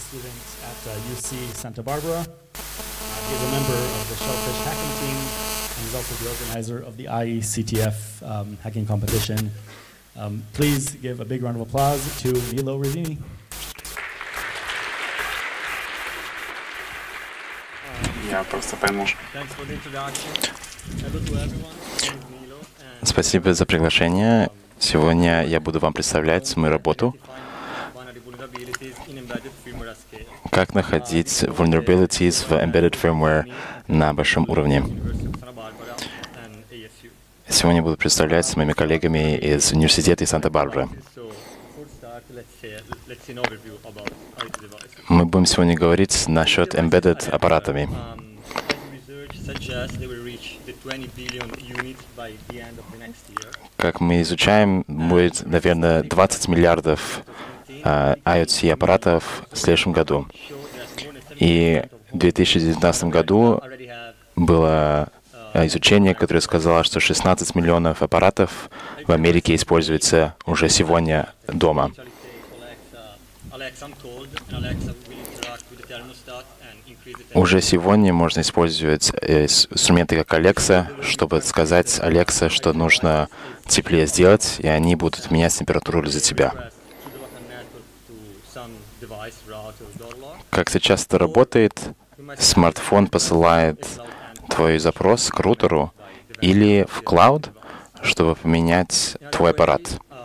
student at UC Santa Barbara. He's a member of the Shellfish hacking team, and he's also the organizer of the IECTF hacking competition. Please give a big round of applause to Nilo Rivini. Я просто пойму. Спасибо за приглашение. Сегодня я буду вам представлять мою работу. Как находить vulnerabilities в embedded firmware на большом уровне. Сегодня буду представлять с моими коллегами из университета Санта-Барбары. Мы будем сегодня говорить насчет embedded аппаратами. Как мы изучаем, будет, наверное, 20 миллиардов IoT аппаратов в следующем году. И в 2019 году было изучение, которое сказало, что 16 миллионов аппаратов в Америке используется уже сегодня дома. Уже сегодня можно использовать инструменты как Alexa, чтобы сказать Alexa, что нужно теплее сделать, и они будут менять температуру за тебя. Как сейчас это работает, смартфон посылает твой запрос к рутеру или в клауд, чтобы поменять твой аппарат.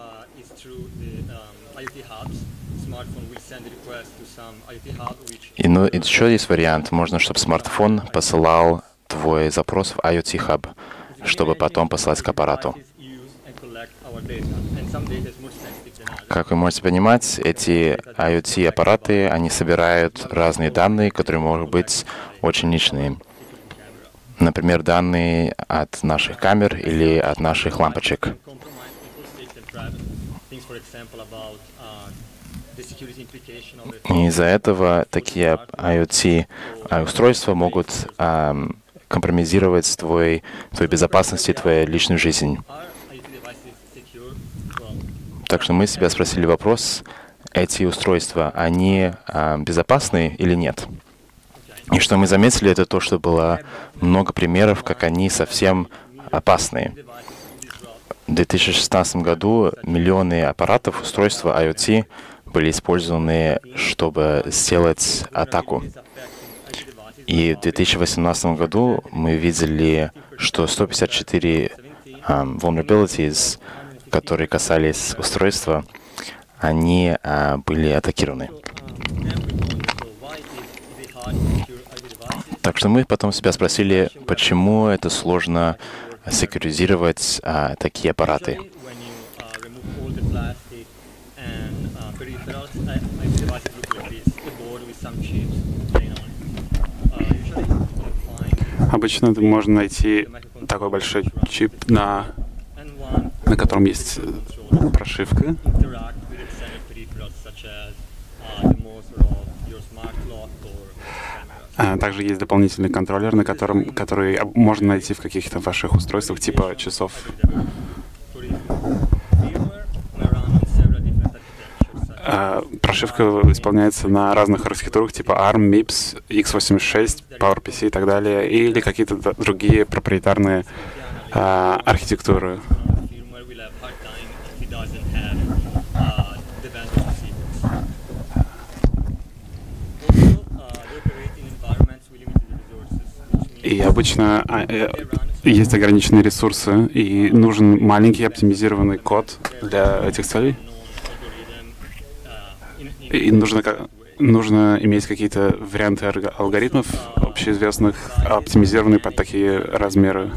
И еще есть вариант. Можно, чтобы смартфон посылал твой запрос в IoT Hub, чтобы потом послать к аппарату. Как вы можете понимать, эти IoT-аппараты, они собирают разные данные, которые могут быть очень личные. Например, данные от наших камер или от наших лампочек. И из-за этого такие IoT-устройства могут компрометировать твою безопасность и твою личную жизнь. Так что мы себя спросили вопрос, эти устройства, они безопасны или нет? И что мы заметили, это то, что было много примеров, как они совсем опасные. В 2016 году миллионы аппаратов, устройств IoT были использованы, чтобы сделать атаку. И в 2018 году мы видели, что 154 vulnerabilities, которые касались устройства, они были атакированы. Так что мы потом себя спросили, почему это сложно секьюризировать такие аппараты. Обычно можно найти такой большой чип, на котором есть прошивка. Также есть дополнительный контроллер, который можно найти в каких-то ваших устройствах, типа часов. Прошивка исполняется на разных архитектурах, типа ARM, MIPS, x86, PowerPC и так далее, или какие-то другие проприетарные архитектуры. И обычно есть ограниченные ресурсы, и нужен маленький оптимизированный код для этих целей. И нужно иметь какие-то варианты алгоритмов общеизвестных, оптимизированные под такие размеры.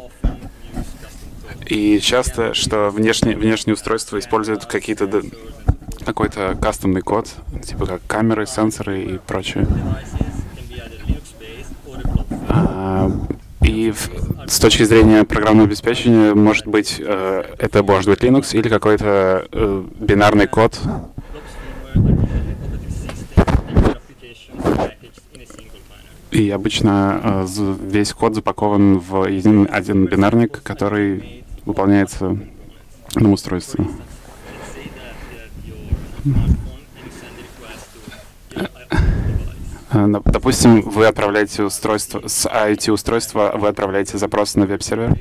И часто, что внешние устройства используют какой-то кастомный код, типа как камеры, сенсоры и прочее. И с точки зрения программного обеспечения, может быть, это может быть Linux или какой-то бинарный код. И обычно весь код запакован в один бинарник, который выполняется в одном устройстве. Допустим, вы отправляете устройство с IoT-устройства, вы отправляете запрос на веб-сервер,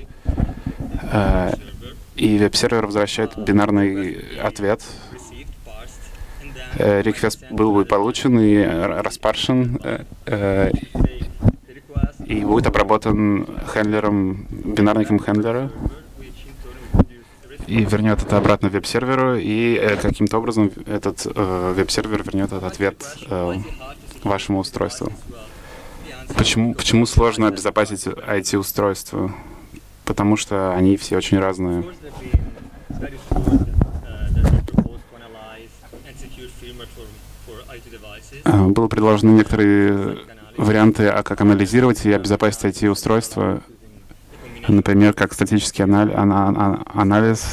и веб-сервер возвращает бинарный ответ. Реквест был бы получен и распаршен, и будет обработан хендлером, бинарником хендлера, и вернет это обратно веб-серверу, и каким-то образом этот веб-сервер вернет этот ответ вашему устройству. Почему сложно обезопасить IT-устройства? Потому что они все очень разные. Было предложено некоторые варианты, как анализировать и обезопасить IT-устройства. Например, как статический анализ.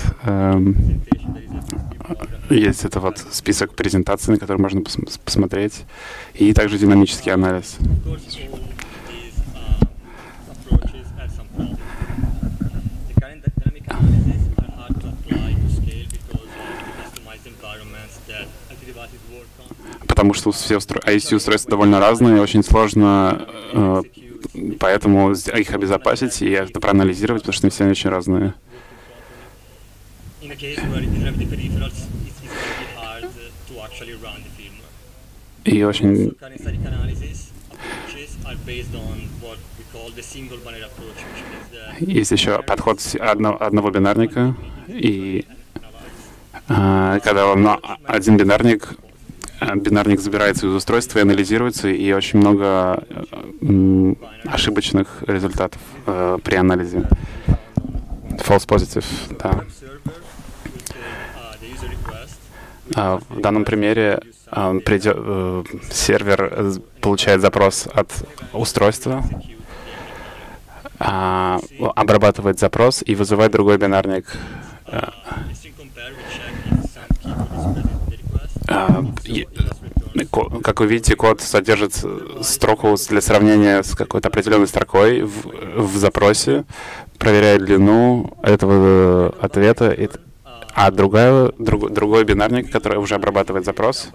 Есть это вот список презентаций, на который можно посмотреть. И также динамический анализ. Потому что все IoT-устройства довольно разные, очень сложно, поэтому их обезопасить и это проанализировать, потому что все они очень разные. И очень... Есть еще подход одного бинарника, и когда один бинарник забирается из устройства и анализируется, и очень много ошибочных результатов при анализе. False positive, да. В данном примере сервер получает запрос от устройства, обрабатывает запрос и вызывает другой бинарник. Как вы видите, код содержит строку для сравнения с какой-то определенной строкой в запросе, проверяет длину этого ответа, а другой бинарник, который уже обрабатывает запрос,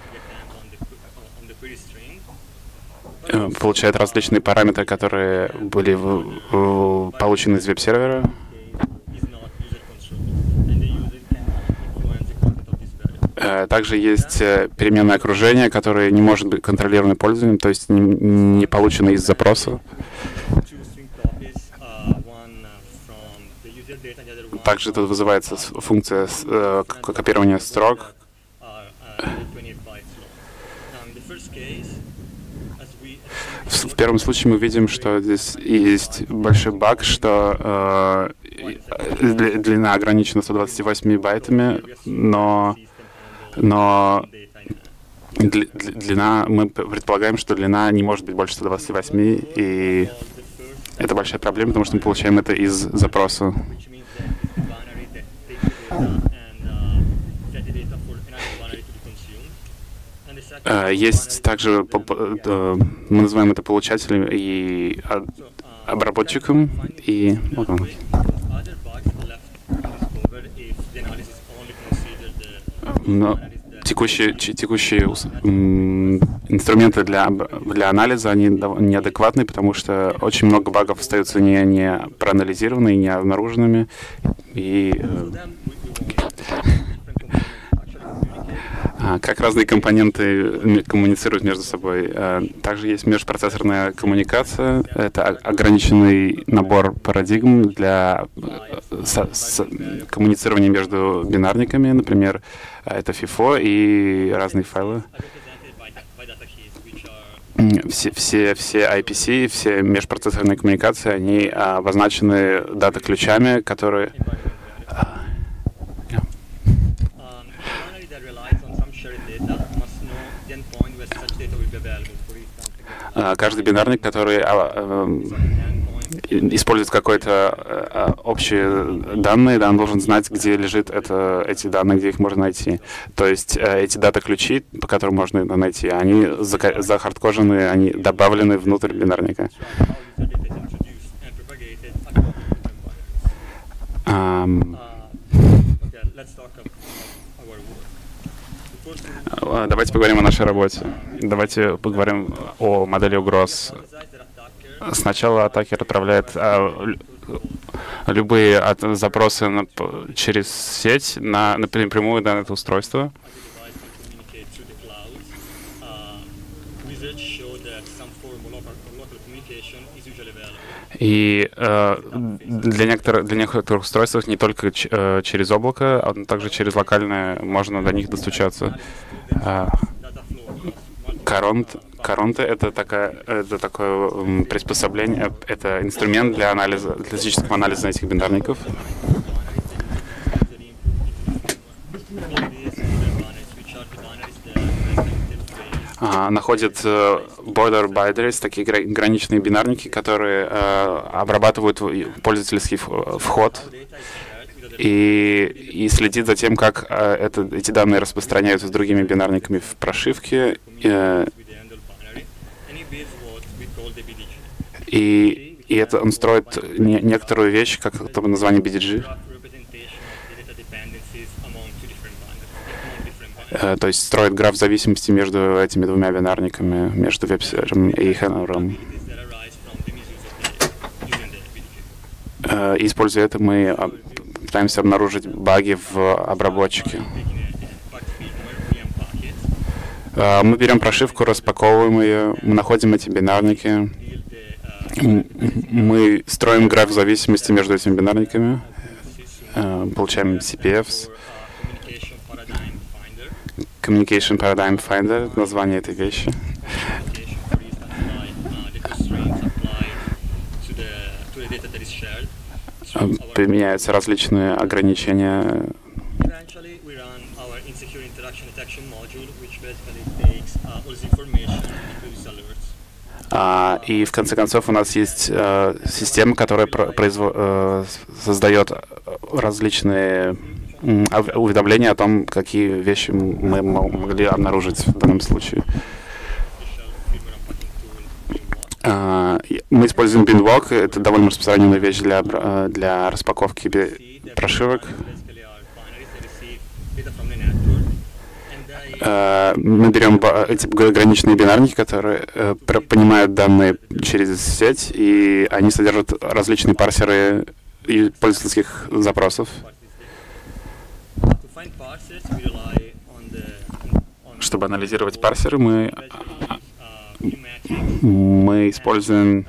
получает различные параметры, которые были получены из веб-сервера. Также есть переменное окружение, которое не может быть контролировано пользователем, то есть не получено из запроса. Также тут вызывается функция копирования строк. В первом случае мы видим, что здесь есть большой баг, что длина ограничена 128 байтами, но длина, мы предполагаем, что длина не может быть больше 128, и это большая проблема, потому что мы получаем это из запроса. Есть также, мы называем это получателем и обработчиком, и вот он. Но текущие инструменты для анализа, они неадекватны, потому что очень много багов остаются не проанализированными, не обнаруженными. И как разные компоненты коммуницируют между собой. Также есть межпроцессорная коммуникация. Это ограниченный набор парадигм для коммуницирования между бинарниками. Например, это FIFO и разные файлы. Все IPC, все межпроцессорные коммуникации, они обозначены дата-ключами, которые... Каждый бинарник, который использует какой-то общие данные, он должен знать, где лежит эти данные, где их можно найти. То есть эти дата-ключи, по которым можно найти, они захардкожены, они добавлены внутрь бинарника. Давайте поговорим о нашей работе. Давайте поговорим о модели угроз. Сначала атакер отправляет любые запросы через сеть напрямую на это устройство. И для некоторых устройств не только через облако, а также через локальное можно до них достучаться. Коронты — это такое приспособление, это инструмент для статического анализа этих бинарников. Находят border binaries, такие граничные бинарники, которые обрабатывают пользовательский вход и следит за тем, как эти данные распространяются с другими бинарниками в прошивке. И это он строит некоторую вещь, как это название BDG. То есть строит граф зависимости между этими двумя бинарниками, между веб-сервером и хендлером. Используя это, мы пытаемся обнаружить баги в обработчике. Мы берем прошивку, распаковываем ее, мы находим эти бинарники, мы строим граф зависимости между этими бинарниками, получаем CPFs. Communication Paradigm Finder — название этой вещи. Применяются различные ограничения. И в конце концов у нас есть система, которая создает различные уведомления о том, какие вещи мы могли обнаружить в данном случае. Мы используем BinWalk. Это довольно распространенная вещь для распаковки прошивок. Мы берем эти граничные бинарники, которые понимают данные через сеть, и они содержат различные парсеры пользовательских запросов. Чтобы анализировать парсеры, мы используем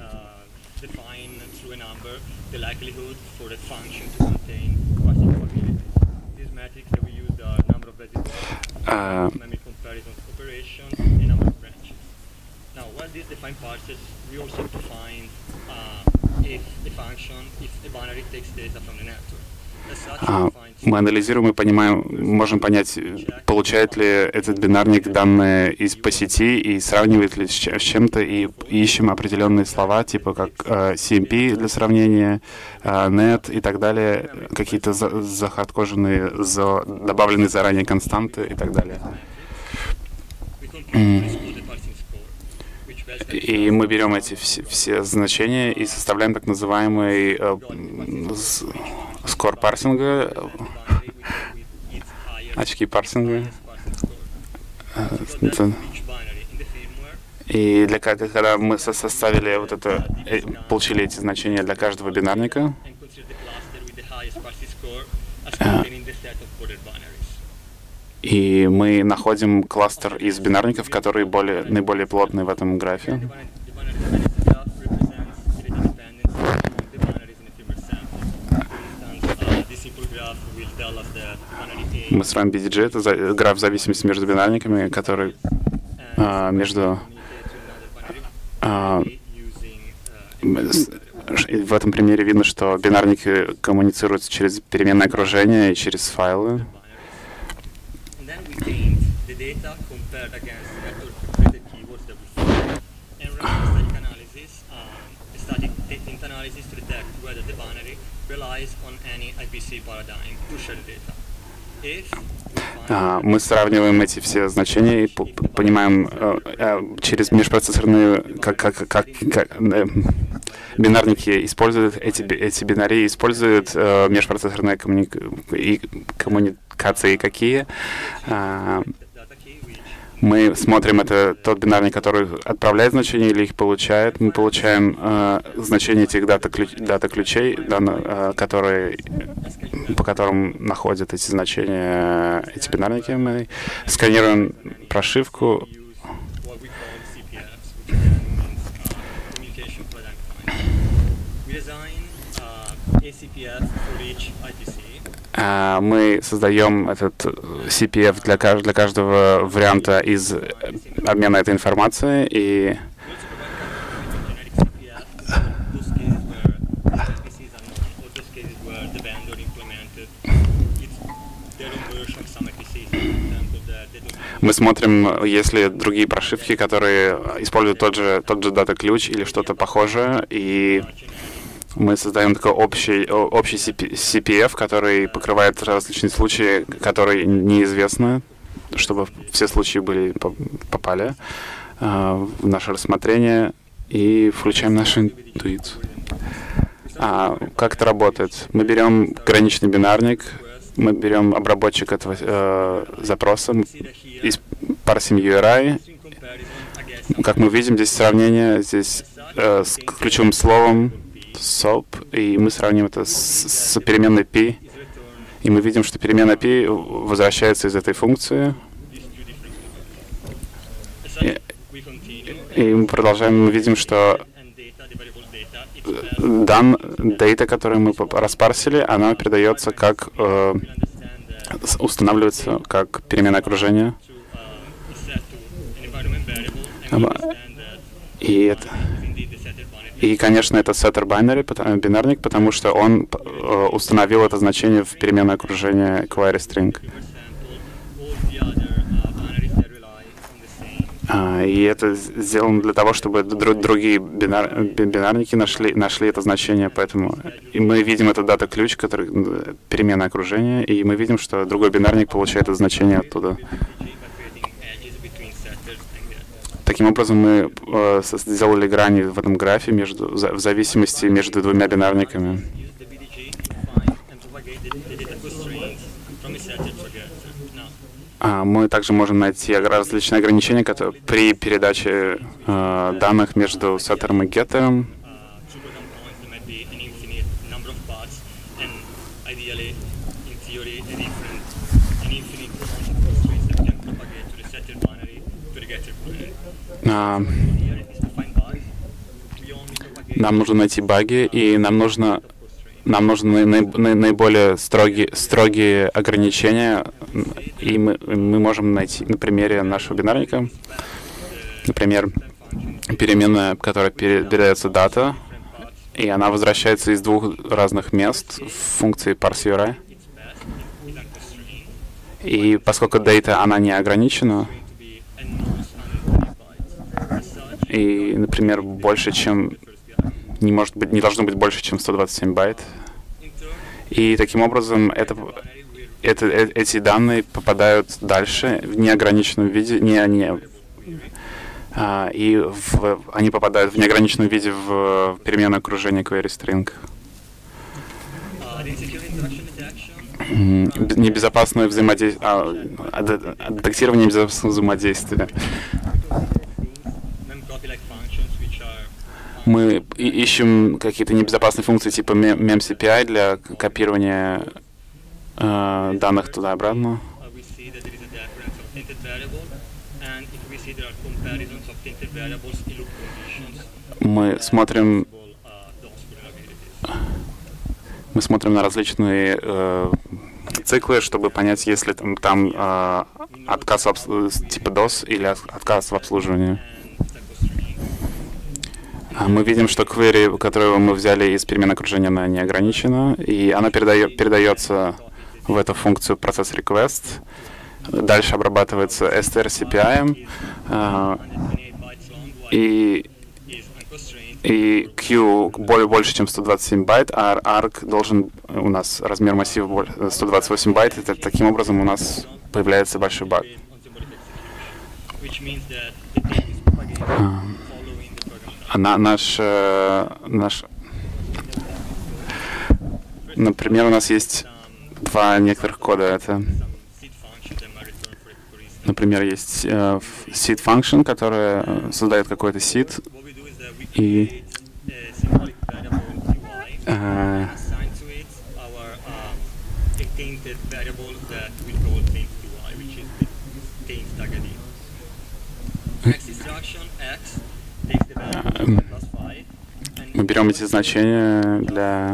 мы анализируем и понимаем, можем понять, получает ли этот бинарник данные по сети и сравнивает ли с чем-то, и ищем определенные слова, типа как CMP для сравнения, net и так далее, какие-то захардкоженные, добавленные заранее константы и так далее. И мы берем эти все значения и составляем так называемый скор парсинга, очки парсинга. И когда мы составили вот это, получили эти значения для каждого бинарника, и мы находим кластер из бинарников, которые наиболее плотные в этом графе. Мы строим BDG, это граф зависимости между бинарниками, который в этом примере видно, что бинарники коммуницируют через переменное окружение и через файлы. Мы сравниваем эти все значения и понимаем через межпроцессорные, как бинарники используют эти бинарии, используют межпроцессорные коммуникации какие. Мы смотрим, это тот бинарник, который отправляет значение или их получает. Мы получаем значение этих дата-ключей, по которым находят эти значения, эти бинарники. Мы сканируем прошивку. Мы создаем этот CPF для каждого варианта из обмена этой информацией, и мы смотрим, если другие прошивки, которые используют тот же дата-ключ или что-то похожее, и мы создаем такой общий CPF, который покрывает различные случаи, которые неизвестны, чтобы все случаи попали в наше рассмотрение, и включаем нашу интуицию. Как это работает? Мы берем граничный бинарник, мы берем обработчик этого запроса, парсим URI. Как мы видим, здесь сравнение здесь с ключевым словом SOAP, и мы сравним это с переменной P, и мы видим, что перемена P возвращается из этой функции. И мы продолжаем, мы видим, что data, которую мы распарсили, она передается как, устанавливается как перемена окружения. И, конечно, это setter бинарник, потому что он установил это значение в переменное окружение query string. И это сделано для того, чтобы другие бинарники нашли это значение, поэтому и мы видим этот дата-ключ, который переменное окружение, и мы видим, что другой бинарник получает это значение оттуда. Таким образом, мы сделали грани в этом графе в зависимости между двумя бинарниками. Мы также можем найти различные ограничения при передаче данных между сеттером и геттером. Нам нужно найти баги, и нам нужны наиболее строгие ограничения, и мы можем найти на примере нашего бинарника, например, переменная, которая передается дата, и она возвращается из двух разных мест в функции parseURI. И поскольку data она не ограничена, и, например, больше, чем не должно быть больше, чем 127 байт. И таким образом эти данные попадают дальше в неограниченном виде, они попадают в неограниченном виде в переменное окружение query string. Небезопасное взаимодействие, детектирование небезопасного взаимодействия. Мы ищем какие-то небезопасные функции типа memcpy для копирования данных туда-обратно. Мы смотрим на различные циклы, чтобы понять, есть ли там отказ типа DOS или отказ в обслуживании. Мы видим, что query, которую мы взяли из переменного окружения, она не ограничена, и она передается в эту функцию process request, дальше обрабатывается strcpy, и Q больше, чем 127 байт, а arg должен, у нас размер массива 128 байт, и таким образом у нас появляется большой баг. Например, у нас есть два некоторых кода. Это Например, есть seed function, которая создает какой-то seed, и мы берем эти значения для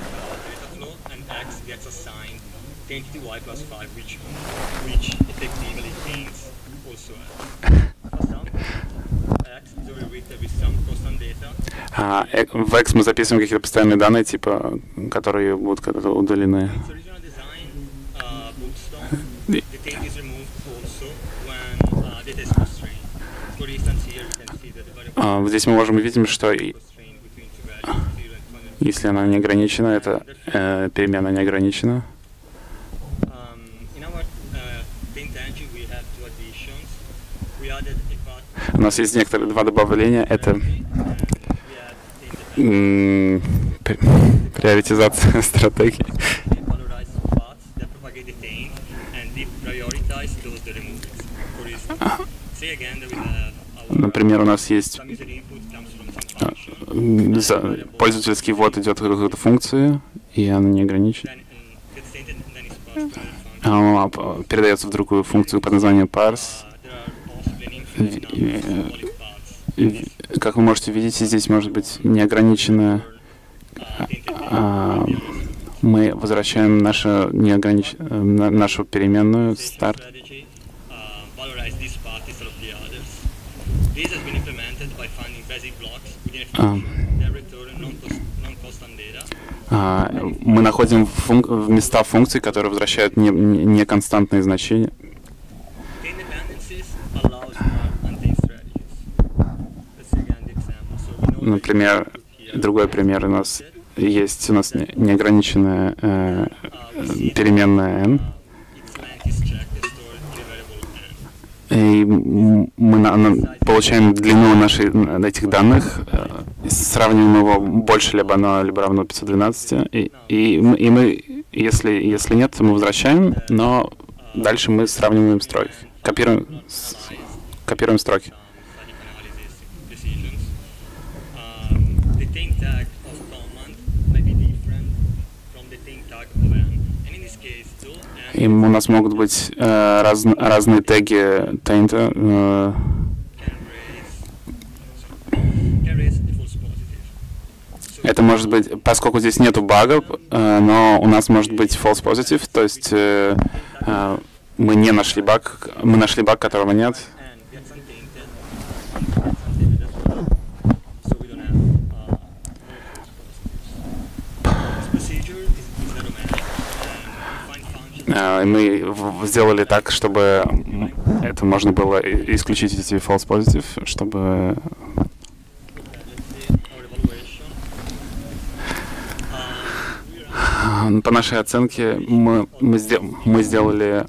в X мы записываем какие-то постоянные данные, типа, которые будут когда-то удалены. Здесь мы можем увидеть, что если она не ограничена, это перемена не ограничена. У нас есть некоторые два добавления. Это приоритизация стратегии. Например, у нас есть пользовательский ввод идет от какой-то функции, и она не ограничена. Она передается в другую функцию под названием parse. Как вы можете видеть, здесь может быть неограниченная. Мы возвращаем нашу переменную start. Мы находим места функций, которые возвращают неконстантные значения. Например, другой пример у нас есть неограниченная переменная n. И мы получаем длину этих данных, сравниваем его больше либо равно 512, и мы, если нет, то мы возвращаем, но дальше мы сравниваем строки, копируем строки. И у нас могут быть разные теги taint. Это может быть, поскольку здесь нету багов, но у нас может быть false positive, то есть мы не нашли баг, мы нашли баг, которого нет. Мы сделали так, чтобы это можно было исключить эти false positive, чтобы по нашей оценке мы сделали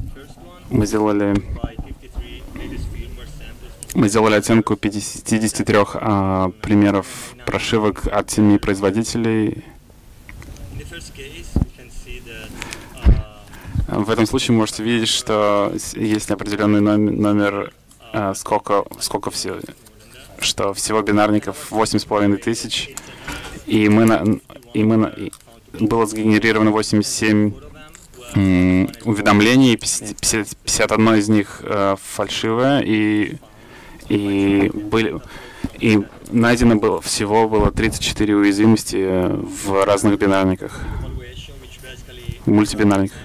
оценку 53 примеров прошивок от 7 производителей. В этом случае вы можете видеть, что есть определенный номер, сколько всего, что всего бинарников 8500, и было сгенерировано 87 уведомлений, 51 из них фальшивое, и найдено было 34 уязвимости в разных бинарниках, в мультибинарниках.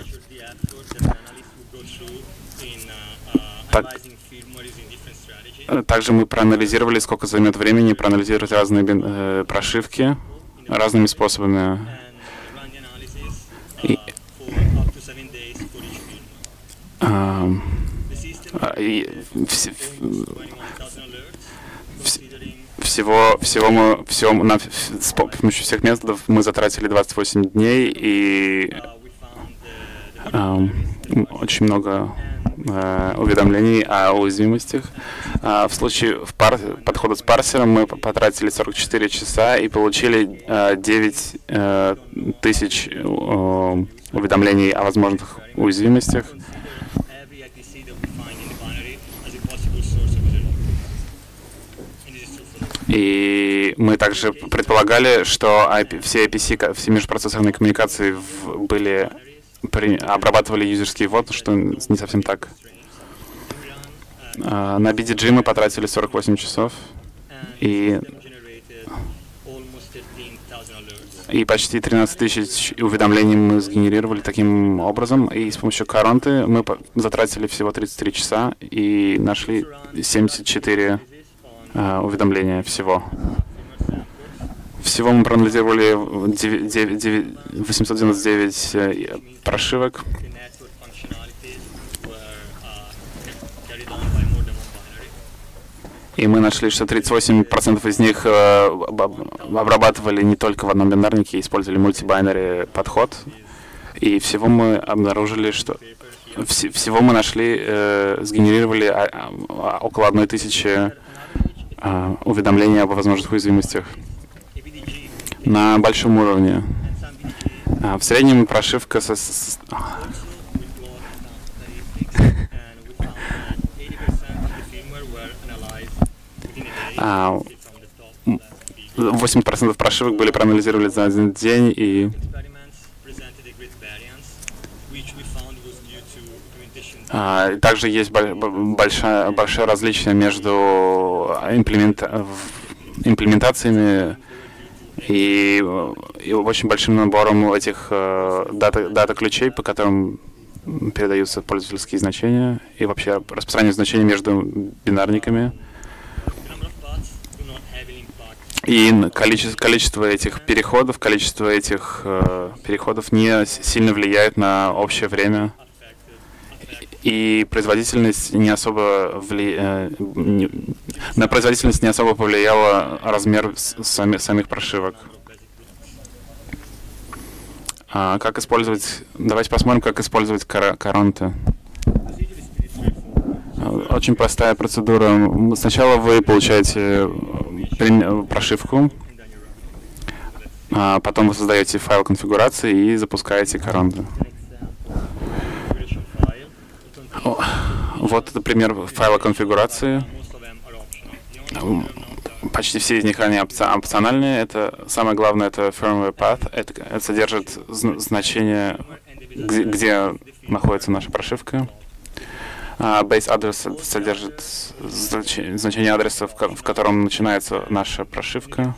Также мы проанализировали, сколько займет времени проанализировать разные прошивки разными способами. С помощью всех методов мы затратили 28 дней и очень много уведомлений о уязвимостях. В случае подхода с парсером мы потратили 44 часа и получили 9000 уведомлений о возможных уязвимостях. И мы также предполагали, что все IPC, все межпроцессорные коммуникации обрабатывали юзерский ввод, что не совсем так. На BDG мы потратили 48 часов и почти 13 тысяч уведомлений мы сгенерировали таким образом. И с помощью Коронты мы затратили всего 33 часа и нашли 74 уведомления всего. Всего мы проанализировали 899 прошивок. И мы нашли, что 38% из них обрабатывали не только в одном бинарнике, использовали мультибайнери подход. И всего мы обнаружили, что всего мы нашли, сгенерировали около 1000 уведомлений об возможных уязвимостях на большом уровне. В среднем прошивка 80% прошивок были проанализированы за один день, и также есть большое различие между имплементациями и очень большим набором этих дата-ключей, по которым передаются пользовательские значения, и вообще распространение значений между бинарниками. И количество этих переходов, не сильно влияет на общее время. И производительность не особо повлияла размер самих прошивок. Как использовать? Давайте посмотрим, как использовать Коронты. Очень простая процедура. Сначала вы получаете прошивку, потом вы создаете файл конфигурации и запускаете Коронты. Вот это пример файла конфигурации. Почти все из них они опциональные. Это самое главное, это firmware path. Это содержит значение, где находится наша прошивка. Base адрес содержит значение адреса, в котором начинается наша прошивка.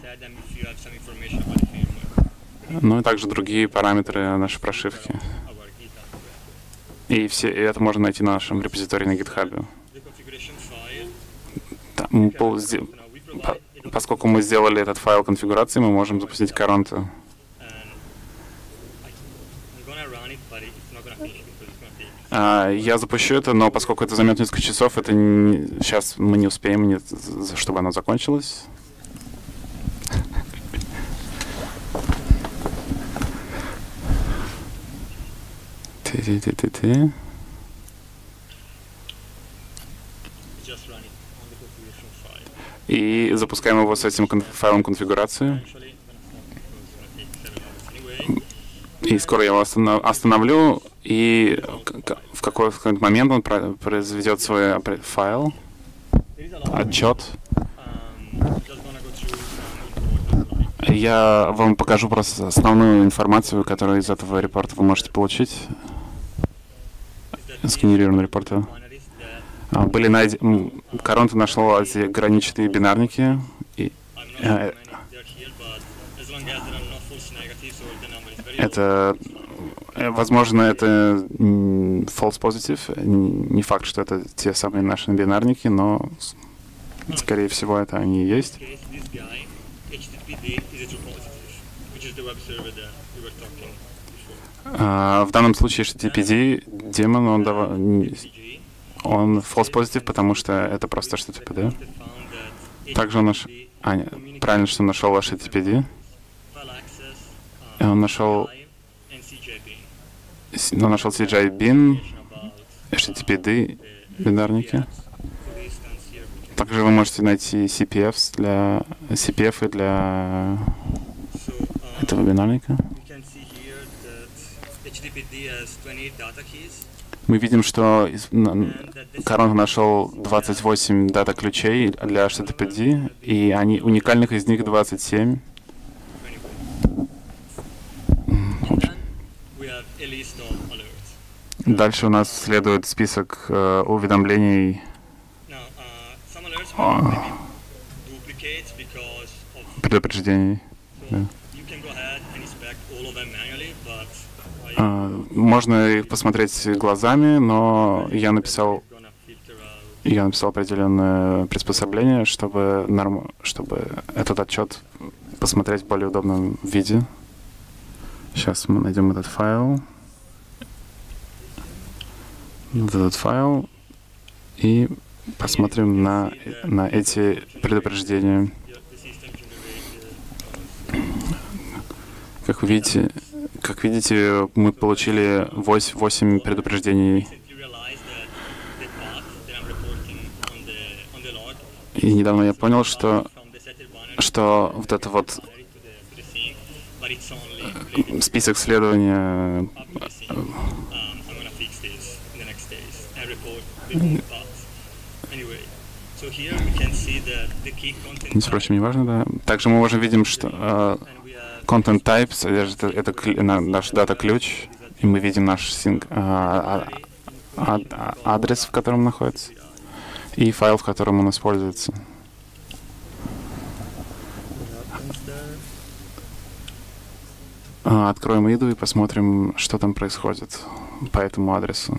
Ну и также другие параметры нашей прошивки. И это можно найти на нашем репозитории на GitHub. Поскольку мы сделали этот файл конфигурации, мы можем запустить Коронту. Я запущу это, но поскольку это займет несколько часов, сейчас мы не успеем, чтобы оно закончилось. И запускаем его с этим файлом конфигурации. И скоро я его остановлю, и в какой-то момент он произведет свой файл, отчет. Я вам покажу просто основную информацию, которую из этого репорта вы можете получить. Сгенерированного репорта. Коронта нашла эти граничные бинарники. Это, возможно, это false positive. Не факт, что это те самые наши бинарники, но, скорее всего, это они и есть. В данном случае HTTPD демон, он false positive, потому что это просто HTTPD. Также он правильно, что он нашел HTTPD. Он нашел CGI-bin, HTTPD бинарники. Также вы можете найти CPF для этого бинарника. Мы видим, что Карон нашел 28 дата-ключей для HTTPD, и уникальных из них 27. Дальше у нас следует список уведомлений, предупреждений. Да. Можно их посмотреть глазами, но я написал определенное приспособление, чтобы этот отчет посмотреть в более удобном виде. Сейчас мы найдем этот файл и посмотрим на эти предупреждения. Как видите, мы получили 8 предупреждений. И недавно я понял, что вот это вот список следования впрочем, не важно, да. Также мы можем видеть, что content type содержит наш дата-ключ, и мы видим наш адрес, в котором он находится, и файл, в котором он используется. Откроем иду и посмотрим, что там происходит по этому адресу.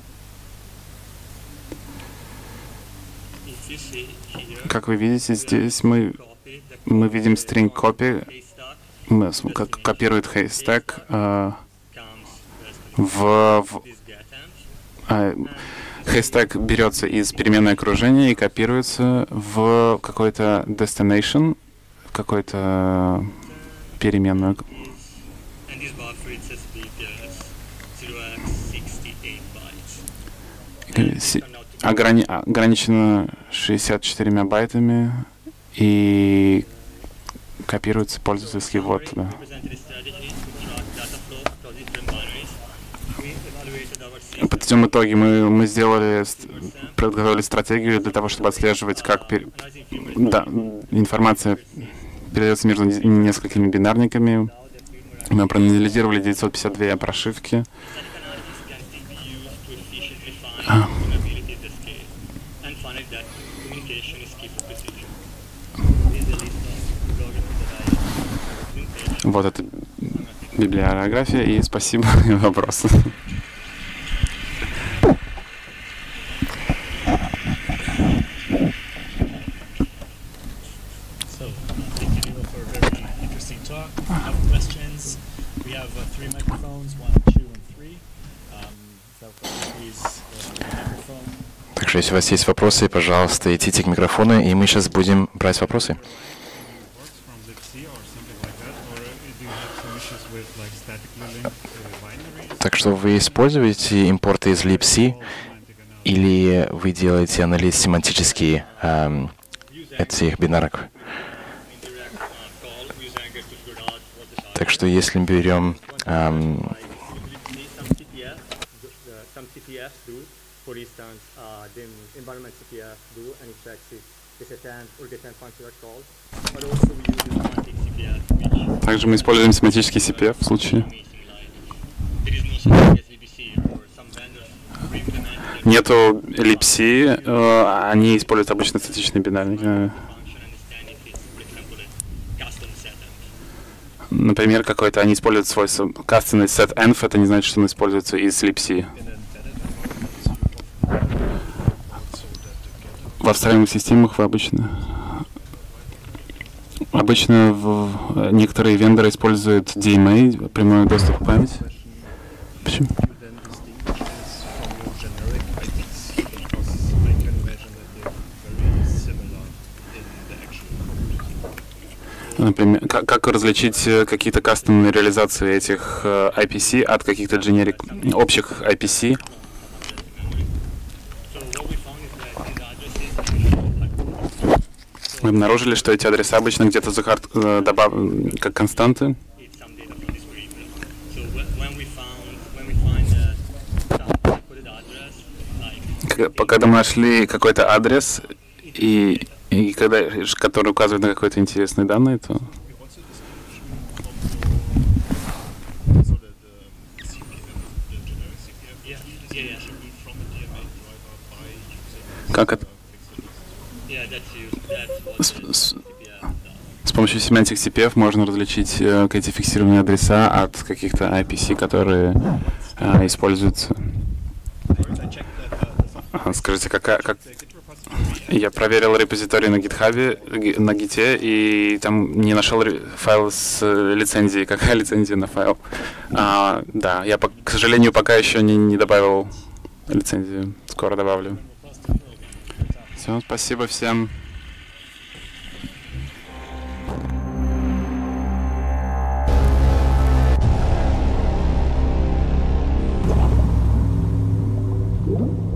Как вы видите, здесь мы видим string copy, копирует haystack haystack берется из переменной окружения и копируется в какой-то destination, какой-то переменную. Ограничено 64 байтами и копируется пользовательский ввод туда. Подведем итоги. Мы подготовили стратегию для того, чтобы отслеживать, как информация передается между несколькими бинарниками. Мы проанализировали 952 прошивки. Вот это библиография, и спасибо за вопросы. Также, если у вас есть вопросы, пожалуйста, идите к микрофону, и мы сейчас будем брать вопросы. Так что вы используете импорты из libc, или вы делаете анализ семантический этих бинарок? Так что если мы берем также мы используем семантический CPF в случае. Нету libc, они используют обычно статичные бинарники. Например, они используют свой кастомный set env, это не значит, что он используется из libc. В встроенных системах вы обычно некоторые вендоры используют DMA, прямой доступ к памяти. Почему? Например, как различить какие-то кастомные реализации этих IPC от каких-то общих IPC? Мы обнаружили, что эти адреса обычно где-то добавлены как константы. когда мы нашли какой-то адрес, который указывает на какие-то интересные данные, то... Как это? С помощью семантик CPF можно различить эти фиксированные адреса от каких-то IPC, которые используются. Скажите, как... Я проверил репозиторий на GitHub, на Git, и там не нашел файл с лицензией. Какая лицензия на файл? Да, я, к сожалению, пока еще не добавил лицензию. Скоро добавлю. Все, спасибо всем. Thank you.